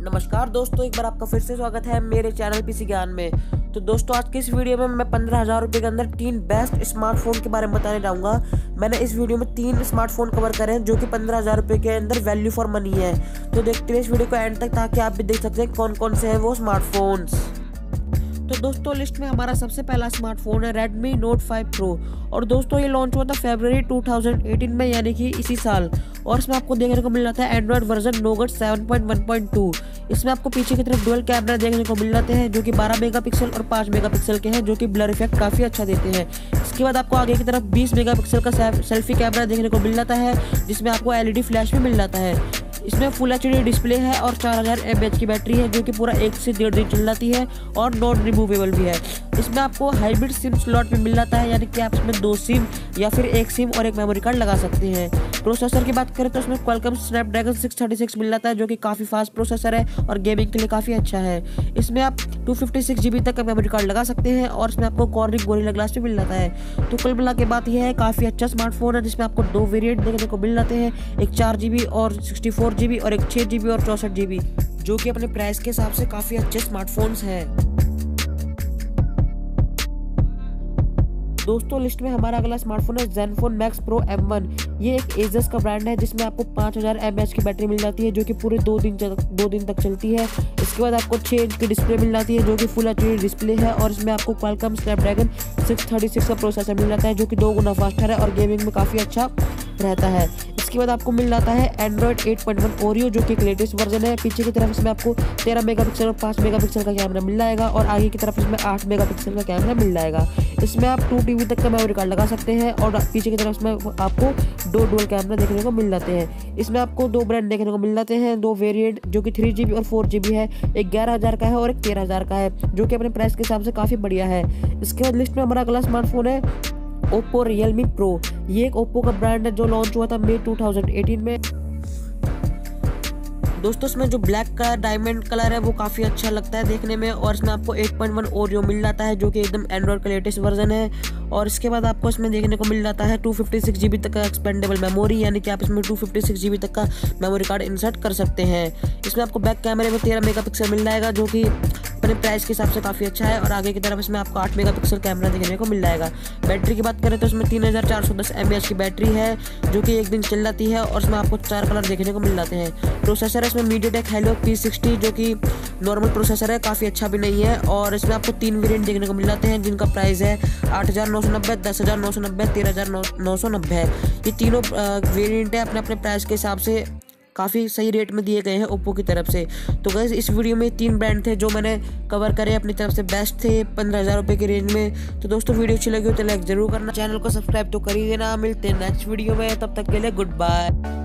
नमस्कार दोस्तों, एक बार आपका फिर से स्वागत है मेरे चैनल पीसी ज्ञान में। तो दोस्तों, आज की इस वीडियो में मैं 15,000 रुपये के अंदर 3 बेस्ट स्मार्टफोन के बारे में बताने जाऊंगा। मैंने इस वीडियो में 3 स्मार्टफोन कवर करे हैं जो कि 15,000 रुपये के अंदर वैल्यू फॉर मनी है। तो देखते रहिए इस वीडियो को एंड तक, ताकि आप भी देख सकते हैं कौन कौन से हैं वो स्मार्टफोन्स। तो दोस्तों, लिस्ट में हमारा सबसे पहला स्मार्टफोन है Redmi Note 5 Pro। और दोस्तों, ये लॉन्च हुआ था फरवरी 2018 में, यानी कि इसी साल। और इसमें आपको देखने को मिल रहा था एंड्रॉयड वर्जन Nougat 7.1.2। इसमें आपको पीछे की तरफ डुअल कैमरा देखने को मिल जाते हैं जो कि 12 मेगापिक्सल और 5 मेगापिक्सल के हैं, जो कि ब्लर इफेक्ट काफ़ी अच्छा देते हैं। इसके बाद आपको आगे की तरफ 20 मेगापिक्सल का सेल्फी कैमरा देखने को मिल जाता है, जिसमें आपको LED फ्लैश भी मिल जाता है। इसमें फुल HD डिस्प्ले है और 4000 mAh की बैटरी है, जो कि पूरा 1 से 1.5 दिन चल जाती है और नॉन रिमूवेबल भी है। इसमें आपको हाइब्रिड सिम स्लॉट भी मिल जाता है, यानी कि आप इसमें 2 सिम या फिर 1 सिम और एक मेमोरी कार्ड लगा सकते हैं। प्रोसेसर की बात करें तो इसमें Qualcomm Snapdragon 636 मिल जाता है, जो कि काफ़ी फास्ट प्रोसेसर है और गेमिंग के लिए काफ़ी अच्छा है। इसमें आप 256 GB तक का मेमोरी कार्ड लगा सकते हैं और इसमें आपको Corning Gorilla Glass भी मिल जाता है। तो कुल मिला के बात यह है, काफ़ी अच्छा स्मार्टफोन है, जिसमें आपको 2 वेरिएंट देखने को मिल जाते हैं, एक 4 GB और 64 GB और एक 6 GB और 64 GB, जो कि अपने प्राइस के हिसाब से काफ़ी अच्छे स्मार्टफोन्स हैं। दोस्तों, लिस्ट में हमारा अगला स्मार्टफोन है Zenfone Max Pro M1। ये एक Asus का ब्रांड है, जिसमें आपको 5000 mAh की बैटरी मिल जाती है, जो कि पूरे 2 दिन तक चलती है। इसके बाद आपको 6 इंच की डिस्प्ले मिल जाती है, जो कि फुल HD डिस्प्ले है। और इसमें आपको Qualcomm Snapdragon 636 का प्रोसेसर मिल जाता है, जो कि 2 गुना फास्टर है और गेमिंग में काफ़ी अच्छा रहता है। इसके बाद आपको मिल जाता है Android 8.1 Oreo, जो कि एक लेटेस्ट वर्जन है। पीछे की तरफ इसमें आपको 13 मेगापिक्सल और 5 मेगापिक्सल का कैमरा मिल जाएगा और आगे की तरफ इसमें 8 मेगापिक्सल का कैमरा मिल जाएगा। इसमें आप 2 TB तक का मेमोरी कार्ड लगा सकते हैं और पीछे की तरफ इसमें आपको 2 डुअल कैमरा देखने को मिल जाते हैं। इसमें आपको 2 ब्रांड देखने को मिल जाते हैं, 2 वेरिएंट, जो कि 3 GB और 4 GB है। एक 11,000 का है और एक 13,000 का है, जो कि अपने प्राइस के हिसाब से काफ़ी बढ़िया है। इसके बाद लिस्ट में हमारा अगला स्मार्टफोन है Oppo Realme Pro। ये एक Oppo का ब्रांड है जो लॉन्च हुआ था मई 2018 में। दोस्तों, इसमें जो ब्लैक का डायमंड कलर है वो काफ़ी अच्छा लगता है देखने में। और इसमें आपको 8.1 Oreo मिल जाता है, जो कि एकदम एंड्रॉयड का लेटेस्ट वर्जन है। और इसके बाद आपको इसमें देखने को मिल जाता है 256 GB तक का एक्सपेंडेबल मेमोरी, यानी कि आप इसमें 256 GB तक का मेमोरी कार्ड इंसर्ट कर सकते हैं। इसमें आपको बैक कैमरे में 13 मेगापिक्सल मिल जाएगा, जो कि अपने प्राइस के हिसाब से काफ़ी अच्छा है। और आगे की तरफ इसमें आपको 8 मेगापिक्सल कैमरा देखने को मिल जाएगा। बैटरी की बात करें तो इसमें 3410 mAh की बैटरी है, जो कि 1 दिन चल जाती है। और इसमें आपको 4 कलर देखने को मिल जाते हैं। प्रोसेसर है इसमें MediaTek Helio P60, जो कि नॉर्मल प्रोसेसर है, काफ़ी अच्छा भी नहीं है। और इसमें आपको 3 वेरिएंट देखने को मिल जाते हैं, जिनका प्राइस है 8,990, 10,990, 13,990 है। ये तीनों वेरिएंट है अपने अपने प्राइस के हिसाब से काफ़ी सही रेट में दिए गए हैं ओप्पो की तरफ से। तो गाइस, इस वीडियो में 3 ब्रांड थे जो मैंने कवर करे, अपनी तरफ से बेस्ट थे 15,000 रुपये की रेंज में। तो दोस्तों, वीडियो अच्छी लगी हो तो लाइक जरूर करना, चैनल को सब्सक्राइब तो कर ही देना। मिलते हैं नेक्स्ट वीडियो में, तब तक के लिए गुड बाय।